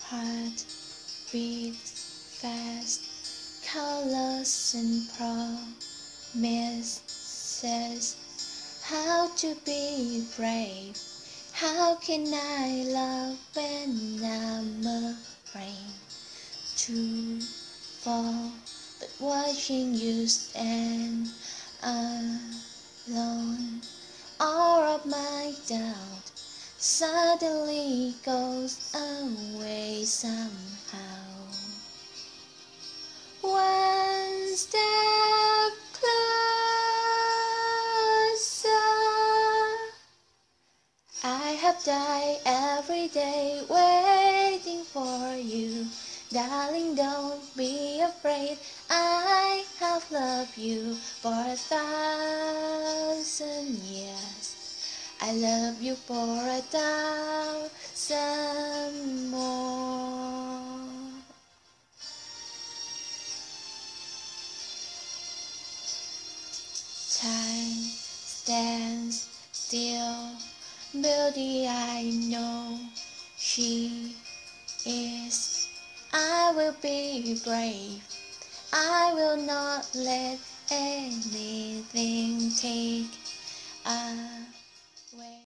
Heart beats fast, colors and promises. How to be brave? How can I love when I'm afraid to fall? But watching you stand alone, all of my doubt suddenly goes away somehow. One step closer. I have died every day waiting for you. Darling, don't be afraid. I have loved you for 1,000 years. I love you for 1,000 more. Time stands still. Beauty, I know she is. I will be brave. I will not let anything take away.